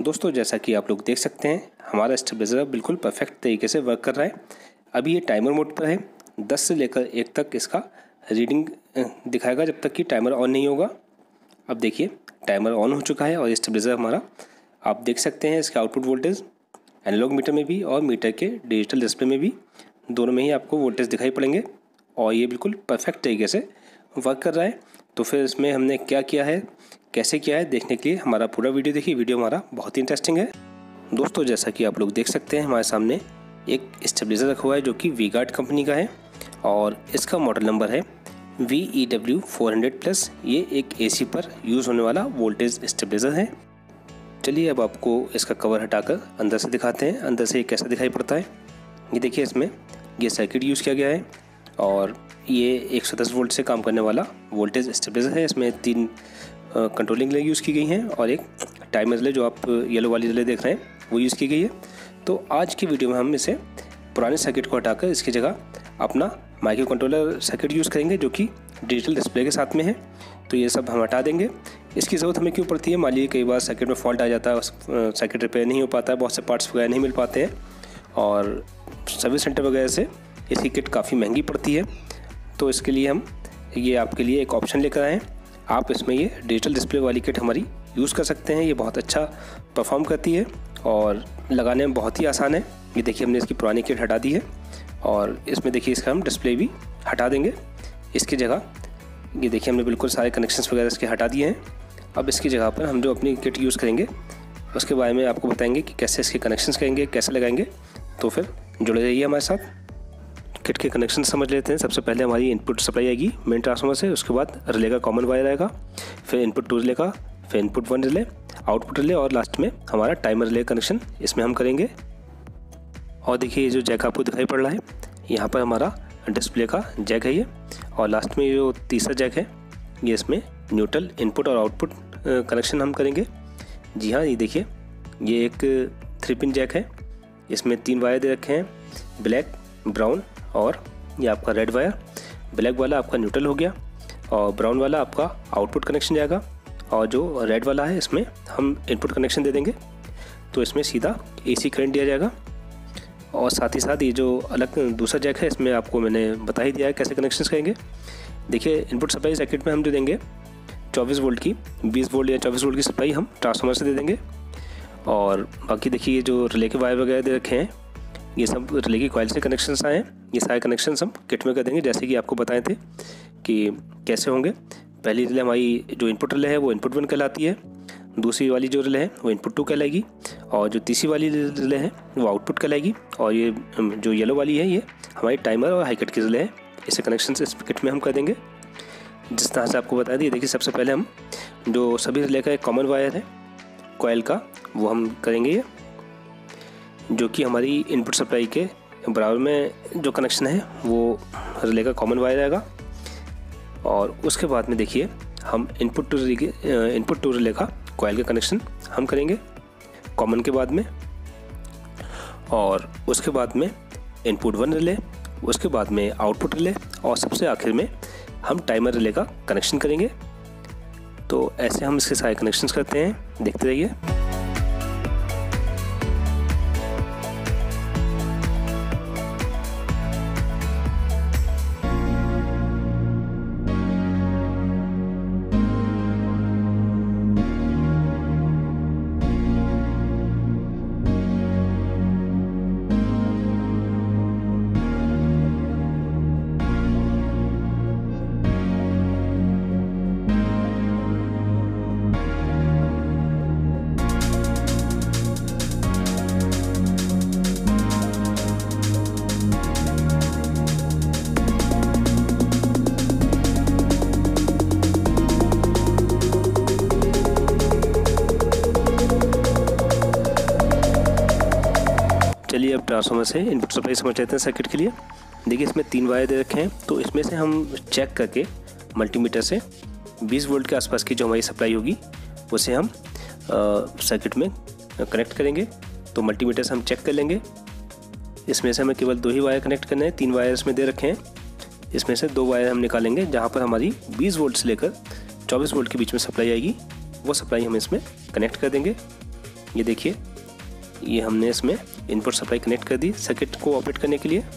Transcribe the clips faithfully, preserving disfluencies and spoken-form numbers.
दोस्तों जैसा कि आप लोग देख सकते हैं हमारा स्टेबलाइजर बिल्कुल परफेक्ट तरीके से वर्क कर रहा है। अभी ये टाइमर मोड पर है। दस से लेकर एक तक इसका रीडिंग दिखाएगा जब तक कि टाइमर ऑन नहीं होगा। अब देखिए टाइमर ऑन हो चुका है और स्टेबलाइजर हमारा आप देख सकते हैं इसके आउटपुट वोल्टेज एनालॉग मीटर में भी और मीटर के डिजिटल डिस्प्ले में भी, दोनों में ही आपको वोल्टेज दिखाई पड़ेंगे और ये बिल्कुल परफेक्ट तरीके से वर्क कर रहा है। तो फिर इसमें हमने क्या किया है, कैसे किया है, देखने के लिए हमारा पूरा वीडियो देखिए। वीडियो हमारा बहुत ही इंटरेस्टिंग है। दोस्तों जैसा कि आप लोग देख सकते हैं हमारे सामने एक स्टेबलाइजर रखा हुआ है जो कि वी गार्ड कंपनी का है और इसका मॉडल नंबर है V E W four hundred plus. ये एक एसी पर यूज़ होने वाला वोल्टेज स्टेबलाइजर है। चलिए अब आपको इसका कवर हटाकर अंदर से दिखाते हैं, अंदर से ये कैसा दिखाई पड़ता है। ये देखिए इसमें ये सर्किट यूज़ किया गया है और ये एक सौ दस वोल्ट से काम करने वाला वोल्टेज स्टेबलाइजर है। इसमें तीन कंट्रोलिंग रिले यूज़ की गई हैं और एक टाइमर रिले जो आप येलो वाली रिले देख रहे हैं वो यूज़ की गई है। तो आज की वीडियो में हम इसे पुराने सर्किट को हटाकर इसकी जगह अपना माइक्रो कंट्रोलर सर्किट यूज़ करेंगे जो कि डिजिटल डिस्प्ले के साथ में है। तो ये सब हम हटा देंगे। इसकी ज़रूरत हमें क्यों पड़ती है, मान लीजिए कई बार सर्किट में फॉल्ट आ जाता है, सर्किट रिपेयर नहीं हो पाता है, बहुत से पार्ट्स वगैरह नहीं मिल पाते हैं और सर्विस सेंटर वगैरह से इसकी किट काफ़ी महंगी पड़ती है। तो इसके लिए हम ये आपके लिए एक ऑप्शन लेकर आए हैं। आप इसमें ये डिजिटल डिस्प्ले वाली किट हमारी यूज़ कर सकते हैं। ये बहुत अच्छा परफॉर्म करती है और लगाने में बहुत ही आसान है। ये देखिए हमने इसकी पुरानी किट हटा दी है और इसमें देखिए इसका हम डिस्प्ले भी हटा देंगे। इसकी जगह ये देखिए हमने बिल्कुल सारे कनेक्शंस वगैरह इसके हटा दिए हैं। अब इसकी जगह पर हम जो अपनी किट यूज़ करेंगे उसके बारे में आपको बताएंगे कि कैसे इसके कनेक्शंस करेंगे, कैसे लगाएंगे। तो फिर जुड़े रहिए हमारे साथ। किट के कनेक्शन समझ लेते हैं। सबसे पहले हमारी इनपुट सप्लाई आएगी मेन ट्रांसफार्मर से, उसके बाद रिले का कॉमन वायर आएगा, फिर इनपुट टू रिले का, फिर input one relay, output relay और लास्ट में हमारा टाइमर रिले कनेक्शन इसमें हम करेंगे। और देखिए ये जो जैक आपको दिखाई पड़ रहा है यहाँ पर हमारा डिस्प्ले का जैक है ये, और लास्ट में जो तीसरा जैक है ये इसमें न्यूट्रल इनपुट और आउटपुट कनेक्शन हम करेंगे। जी हाँ, ये देखिए ये एक थ्री पिन जैक है। इसमें तीन वायर दे रखे हैं, ब्लैक, ब्राउन और ये आपका रेड वायर। ब्लैक वाला आपका न्यूट्रल हो गया और ब्राउन वाला आपका आउटपुट कनेक्शन जाएगा और जो रेड वाला है इसमें हम इनपुट कनेक्शन दे देंगे। तो इसमें सीधा एसी करंट दिया जाएगा। और साथ ही साथ ये जो अलग दूसरा जैक है इसमें आपको मैंने बता ही दिया है कैसे कनेक्शंस करेंगे। देखिए इनपुट सप्लाई सर्किट में हम जो देंगे चौबीस वोल्ट की, बीस वोल्ट या चौबीस वोल्ट की सप्लाई हम ट्रांसफार्मर से दे देंगे। और बाकी देखिए ये जो रिले के वायर वगैरह दे रखे हैं ये सब रिले की कॉइल से कनेक्शंस आए हैं। ये सारे कनेक्शंस हम किट में कर देंगे जैसे कि आपको बताए थे कि कैसे होंगे। पहली रिले हमारी जो इनपुट रिले है वो इनपुट वन कहलाती है, दूसरी वाली जो रिले है वो इनपुट टू कहलाएगी और जो तीसरी वाली रिले है वो आउटपुट कहलाएगी। और ये जो येलो वाली है ये हमारी टाइमर और हाई कट की रिले है। इसे कनेक्शन इस किट में हम कर देंगे जिस तरह से आपको बता दिए। देखिए सबसे पहले हम जो सभी रिले का एक कॉमन वायर है कॉइल का वो हम करेंगे, ये जो कि हमारी इनपुट सप्लाई के बराबर में जो कनेक्शन है वो रिले का कॉमन वायर आएगा। और उसके बाद में देखिए हम इनपुट टू रिले के इनपुट टू रिले का कॉइल का कनेक्शन हम करेंगे कॉमन के बाद में, और उसके बाद में इनपुट वन रिले, उसके बाद में आउटपुट रिले और सबसे आखिर में हम टाइमर रिले का कनेक्शन करेंगे। तो ऐसे हम इसके सारे कनेक्शंस करते हैं, देखते रहिए। चलिए अब ट्रांसफार्मर से इनपुट सप्लाई समझ लेते हैं सर्किट के लिए। देखिए इसमें तीन वायर दे रखे हैं, तो इसमें से हम चेक करके मल्टीमीटर से बीस वोल्ट के आसपास की जो हमारी सप्लाई होगी उसे हम सर्किट में कनेक्ट करेंगे। तो मल्टीमीटर से हम चेक कर लेंगे। इसमें से हमें केवल दो ही वायर कनेक्ट करने हैं, तीन वायर इसमें दे रखे हैं। इसमें से दो वायर हम निकालेंगे जहाँ पर हमारी बीस वोल्ट से लेकर चौबीस वोल्ट के बीच में सप्लाई आएगी, वो सप्लाई हम इसमें कनेक्ट कर देंगे। ये देखिए, ये हमने इसमें इनपुट सप्लाई कनेक्ट कर दी सर्किट को ऑपरेट करने के लिए।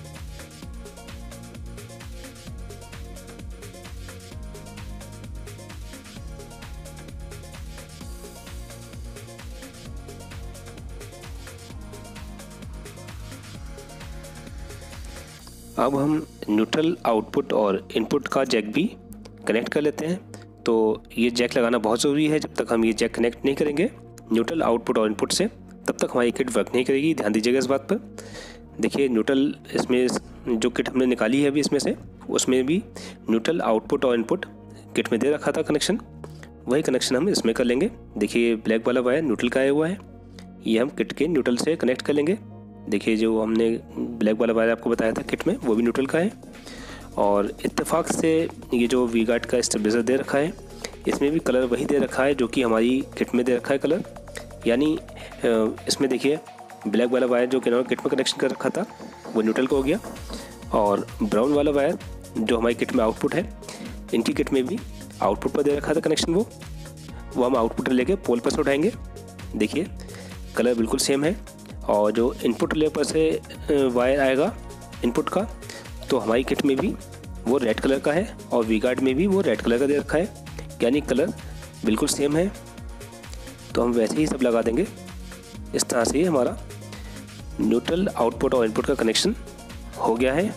अब हम न्यूट्रल आउटपुट और इनपुट का जैक भी कनेक्ट कर लेते हैं। तो ये जैक लगाना बहुत ज़रूरी है। जब तक हम ये जैक कनेक्ट नहीं करेंगे न्यूट्रल आउटपुट और इनपुट से, तब तक हमारी किट वर्क नहीं करेगी। ध्यान दीजिएगा इस बात पर। देखिए न्यूट्रल, इसमें जो किट हमने निकाली है अभी इसमें से, उसमें भी न्यूट्रल आउटपुट और इनपुट किट में दे रखा था कनेक्शन, वही कनेक्शन हम इसमें कर लेंगे। देखिए ब्लैक वाला वायर न्यूट्रल का आया हुआ है, ये हम किट के न्यूट्रल से कनेक्ट कर लेंगे। देखिए जो हमने ब्लैक वाला वायर आपको बताया था किट में, वो भी न्यूट्रल का है। और इत्तेफाक से ये जो वी गार्ड का स्टेबलाइजर दे रखा है, इसमें भी कलर वही दे रखा है जो कि हमारी किट में दे रखा है कलर। यानी इसमें देखिए ब्लैक वाला वायर जो कि किट में कनेक्शन कर रखा था वो न्यूट्रल का हो गया, और ब्राउन वाला वायर जो हमारी किट में आउटपुट है, इनकी किट में भी आउटपुट पर दे रखा था कनेक्शन, वो वो हम आउटपुट लेके पोल पर से उठाएंगे। देखिए कलर बिल्कुल सेम है। और जो इनपुट रिले पर से वायर आएगा इनपुट का, तो हमारी किट में भी वो रेड कलर का है और वी गार्ड में भी वो रेड कलर का दे रखा है, यानी कलर बिल्कुल सेम है। तो हम वैसे ही सब लगा देंगे। इस तरह से हमारा न्यूट्रल आउटपुट और इनपुट का कनेक्शन हो गया है।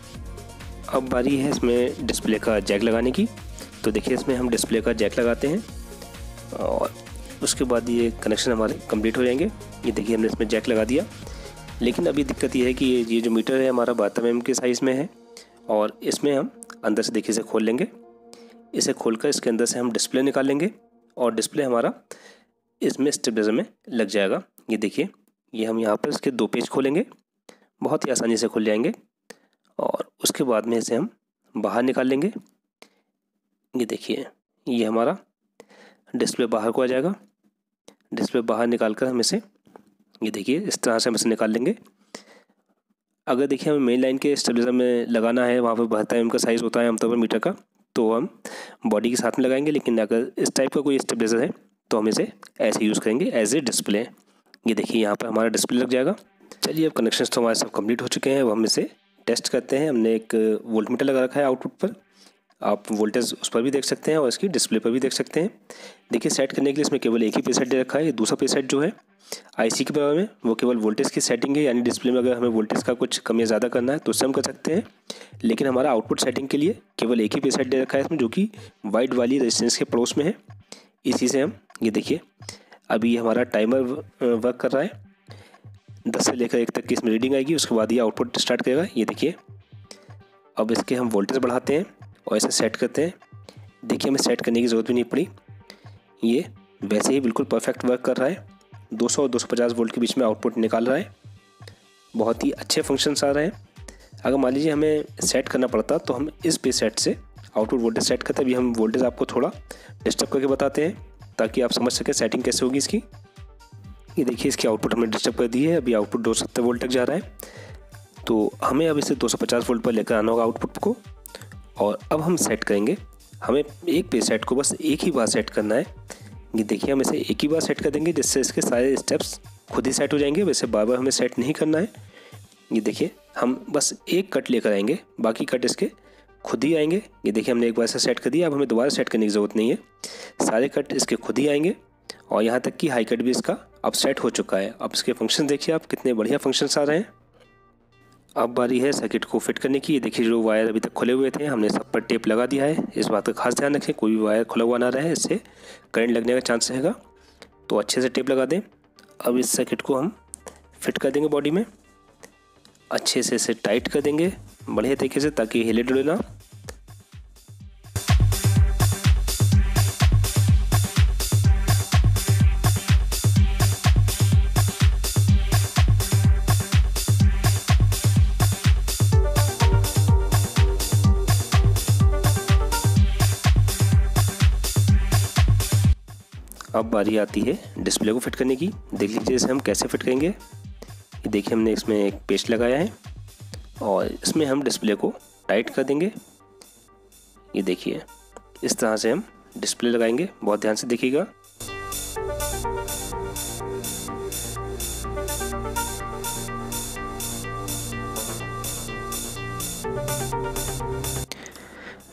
अब बारी है इसमें डिस्प्ले का जैक लगाने की। तो देखिए इसमें हम डिस्प्ले का जैक लगाते हैं और उसके बाद ये कनेक्शन हमारे कंप्लीट हो जाएंगे। ये देखिए हमने इसमें जैक लगा दिया, लेकिन अभी दिक्कत ये है कि ये जो मीटर है हमारा बहत्तर एम एम के साइज़ में है, और इसमें हम अंदर से देखिए इसे खोल लेंगे। इसे खोलकर इसके अंदर से हम डिस्प्ले निकाल लेंगे और डिस्प्ले हमारा इसमें स्टेबलाइजर में लग जाएगा। ये देखिए, ये हम यहाँ पर इसके दो पेज खोलेंगे, बहुत ही आसानी से खुल जाएंगे, और उसके बाद में इसे हम बाहर निकाल लेंगे। ये देखिए, ये हमारा डिस्प्ले बाहर को आ जाएगा। डिस्प्ले बाहर निकाल कर हम इसे, ये देखिए इस तरह से हम इसे निकाल लेंगे। अगर देखिए हमें मेन लाइन के स्टेबलाइजर में लगाना है, वहाँ पर बहत्तर एम का साइज़ होता है आमतौर पर मीटर का, तो हम बॉडी के साथ में लगाएंगे। लेकिन अगर इस टाइप का कोई स्टेबलाइजर है तो हम इसे ऐसे यूज़ करेंगे एज ए डिस्प्ले। ये देखिए यहाँ पर हमारा डिस्प्ले लग जाएगा। चलिए अब कनेक्शन तो हमारे सब कंप्लीट हो चुके हैं। अब हम इसे टेस्ट करते हैं। हमने एक वोल्ट मीटर लगा रखा है आउटपुट पर, आप वोल्टेज उस पर भी देख सकते हैं और इसकी डिस्प्ले पर भी देख सकते हैं। देखिए सेट करने के लिए इसमें केवल एक ही प्रीसेट दे रखा है। दूसरा प्रीसेट जो है आईसी के बराबर में, वो केवल वोल्टेज की सेटिंग है, यानी डिस्प्ले में अगर हमें वोल्टेज का कुछ कम या ज़्यादा करना है तो उससे हम कर सकते हैं। लेकिन हमारा आउटपुट सेटिंग के लिए केवल एक ही प्रीसेट दे रखा है इसमें, जो कि वाइट वाली रेजिस्टेंस के पड़ोस में है। इसी से हम, ये देखिए अभी हमारा टाइमर वर्क कर रहा है, दस से लेकर एक तक की इसमें रीडिंग आएगी, उसके बाद ये आउटपुट स्टार्ट करेगा। ये देखिए अब इसके हम वोल्टेज बढ़ाते हैं और इसे सेट करते हैं। देखिए हमें सेट करने की ज़रूरत भी नहीं पड़ी, ये वैसे ही बिल्कुल परफेक्ट वर्क कर रहा है। दो सौ और दो सौ पचास वोल्ट के बीच में आउटपुट निकाल रहा है। बहुत ही अच्छे फंक्शंस आ रहे हैं। अगर मान लीजिए हमें सेट करना पड़ता तो हम इस पे सेट से आउटपुट वोल्टेज सेट करते। अभी हम वोल्टेज आपको थोड़ा डिस्टर्ब करके बताते हैं ताकि आप समझ सकें सेटिंग कैसे होगी इसकी। ये देखिए इसकी आउटपुट हमने डिस्टर्ब कर दी है। अभी आउटपुट दो सौ सत्तर वोल्ट तक जा रहा है, तो हमें अब इसे दो सौ पचास वोल्ट पर लेकर आना होगा आउटपुट को। और अब हम सेट करेंगे। हमें एक पे सेट को बस एक ही बार सेट करना है। ये देखिए हम इसे एक ही बार सेट कर देंगे, जिससे इसके सारे स्टेप्स खुद ही सेट हो जाएंगे। वैसे बार बार हमें सेट नहीं करना है। ये देखिए हम बस एक कट लेकर आएंगे, बाकी कट इसके खुद ही आएंगे। ये देखिए हमने एक बार से सेट कर दिया, अब हमें दोबारा सेट करने की ज़रूरत नहीं है। सारे कट इसके खुद ही आएंगे और यहाँ तक कि हाई कट भी इसका अब सेट हो चुका है। अब इसके फंक्शन देखिए आप, कितने बढ़िया फंक्शंस आ रहे हैं। अब बारी है सर्किट को फिट करने की। ये देखिए जो वायर अभी तक खुले हुए थे हमने सब पर टेप लगा दिया है। इस बात का खास ध्यान रखें, कोई भी वायर खुला हुआ ना रहे, इससे करंट लगने का चांस रहेगा, तो अच्छे से टेप लगा दें। अब इस सर्किट को हम फिट कर देंगे बॉडी में, अच्छे से इसे टाइट कर देंगे बढ़िया तरीके से, ताकि हिले डुले ना। अब बारी आती है डिस्प्ले को फिट करने की। देख लीजिए इसे हम कैसे फिट करेंगे। ये देखिए हमने इसमें एक पेस्ट लगाया है और इसमें हम डिस्प्ले को टाइट कर देंगे। ये देखिए इस तरह से हम डिस्प्ले लगाएंगे, बहुत ध्यान से देखिएगा।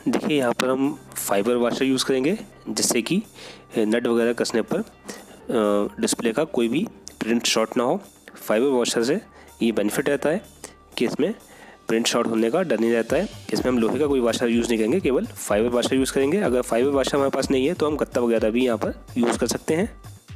देखिए यहाँ पर हम फाइबर वॉशर यूज़ करेंगे, जिससे कि नट वगैरह कसने पर डिस्प्ले का कोई भी प्रिंट शॉट ना हो। फाइबर वॉशर से ये बेनिफिट रहता है कि इसमें प्रिंट शॉट होने का डर नहीं रहता है। इसमें हम लोहे का कोई वॉशर यूज़ नहीं करेंगे, केवल फाइबर वॉशर यूज़ करेंगे। अगर फाइबर वॉशर हमारे पास नहीं है तो हम गत्ता वगैरह भी यहाँ पर यूज़ कर सकते हैं।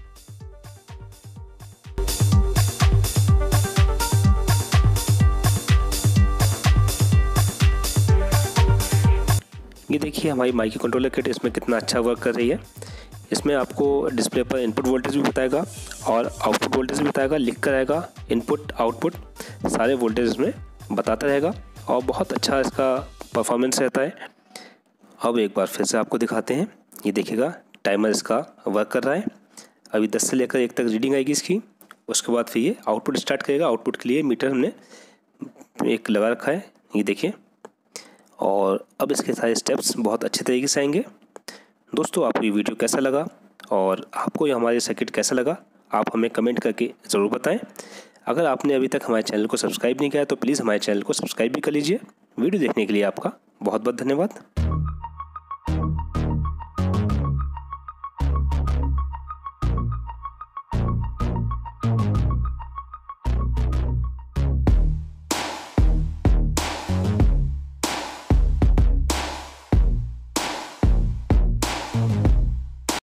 ये देखिए हमारी माइक्रो कंट्रोलर किट इसमें कितना अच्छा वर्क कर रही है। इसमें आपको डिस्प्ले पर इनपुट वोल्टेज भी बताएगा और आउटपुट वोल्टेज भी बताएगा, लिख कर आएगा। इनपुट आउटपुट सारे वोल्टेज इसमें बताता रहेगा और बहुत अच्छा इसका परफॉर्मेंस रहता है। अब एक बार फिर से आपको दिखाते हैं। ये देखिएगा टाइमर इसका वर्क कर रहा है। अभी दस से लेकर एक तक रीडिंग आएगी इसकी, उसके बाद फिर ये आउटपुट स्टार्ट करेगा। आउटपुट के लिए मीटर हमने एक लगा रखा है, ये देखिए। और अब इसके सारे स्टेप्स बहुत अच्छे तरीके से आएंगे। दोस्तों आपको ये वीडियो कैसा लगा और आपको ये हमारे सर्किट कैसा लगा, आप हमें कमेंट करके ज़रूर बताएं। अगर आपने अभी तक हमारे चैनल को सब्सक्राइब नहीं किया है तो प्लीज़ हमारे चैनल को सब्सक्राइब भी कर लीजिए। वीडियो देखने के लिए आपका बहुत बहुत धन्यवाद।